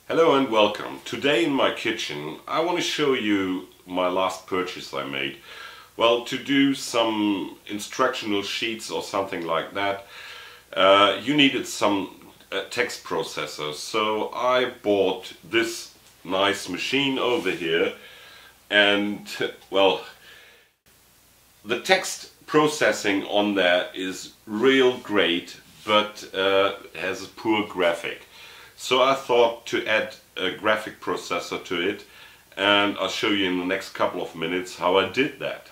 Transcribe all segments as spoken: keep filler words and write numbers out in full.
Hello and welcome. Today in my kitchen I want to show you my last purchase I made. Well, to do some instructional sheets or something like that, uh, you needed some uh, text processors. So I bought this nice machine over here, and well, the text processing on there is real great, but uh, has a poor graphic. So I thought to add a graphic processor to it, and I'll show you in the next couple of minutes how I did that.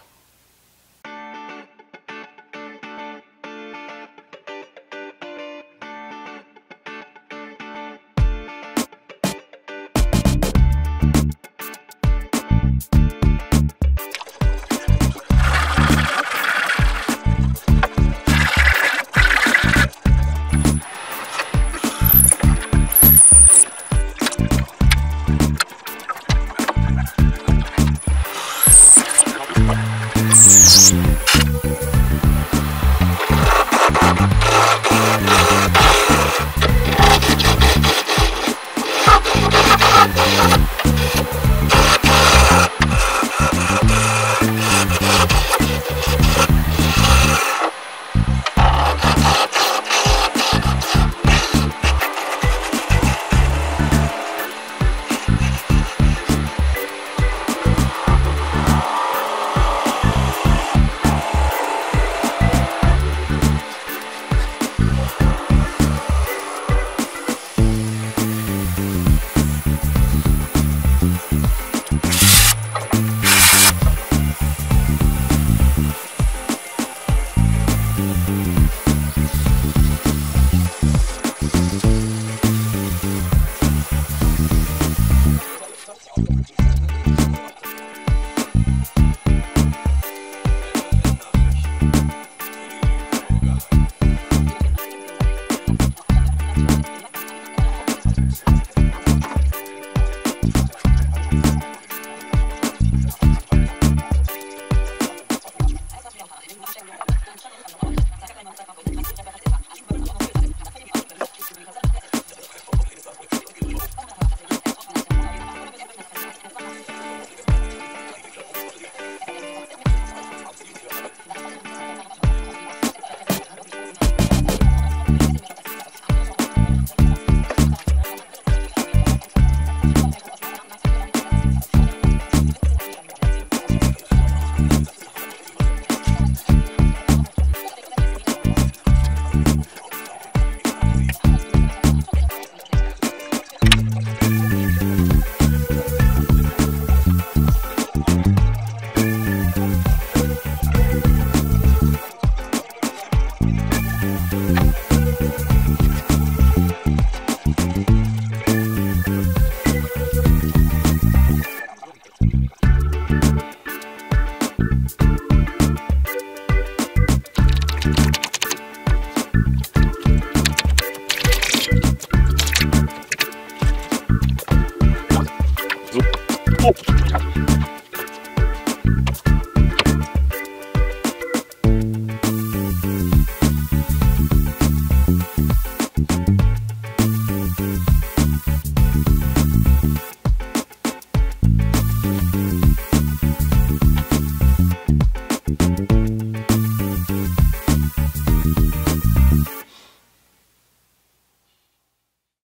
So.